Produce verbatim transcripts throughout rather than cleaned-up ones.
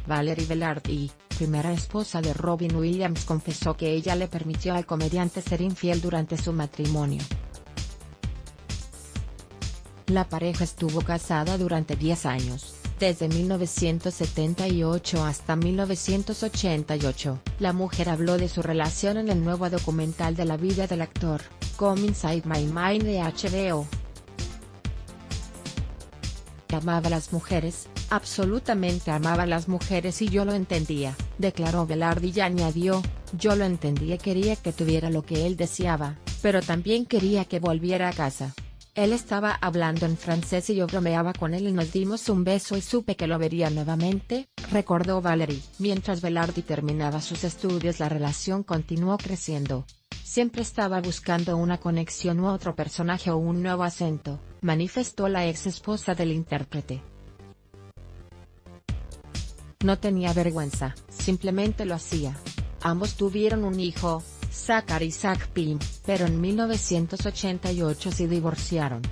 Valerie Velarde, primera esposa de Robin Williams, confesó que ella le permitió al comediante ser infiel durante su matrimonio. La pareja estuvo casada durante diez años, desde mil novecientos setenta y ocho hasta mil novecientos ochenta y ocho. La mujer habló de su relación en el nuevo documental de la vida del actor, Come Inside My Mind de H B O. Amaba a las mujeres, absolutamente amaba a las mujeres y yo lo entendía, declaró Velarde y añadió: yo lo entendía, quería que tuviera lo que él deseaba, pero también quería que volviera a casa. Él estaba hablando en francés y yo bromeaba con él y nos dimos un beso y supe que lo vería nuevamente, recordó Valerie. Mientras Velarde terminaba sus estudios, la relación continuó creciendo. Siempre estaba buscando una conexión u otro personaje o un nuevo acento, manifestó la ex esposa del intérprete. No tenía vergüenza, simplemente lo hacía. Ambos tuvieron un hijo, Zachary Zach Pim, pero en mil novecientos ochenta y ocho se divorciaron.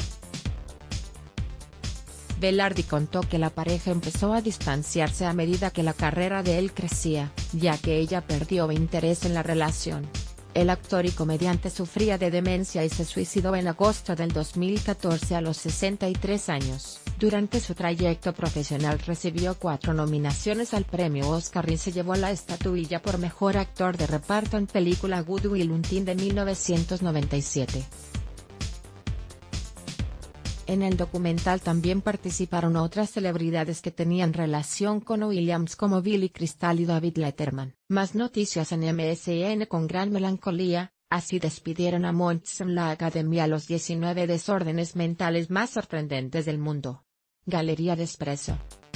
Velarde contó que la pareja empezó a distanciarse a medida que la carrera de él crecía, ya que ella perdió interés en la relación. El actor y comediante sufría de demencia y se suicidó en agosto del dos mil catorce a los sesenta y tres años. Durante su trayecto profesional recibió cuatro nominaciones al premio Oscar y se llevó la estatuilla por mejor actor de reparto en película Good Will Hunting de mil novecientos noventa y siete. En el documental también participaron otras celebridades que tenían relación con Williams como Billy Crystal y David Letterman. Más noticias en M S N con gran melancolía. Así despidieron a Monts en la Academia los diecinueve desórdenes mentales más sorprendentes del mundo. Galería de Espresso.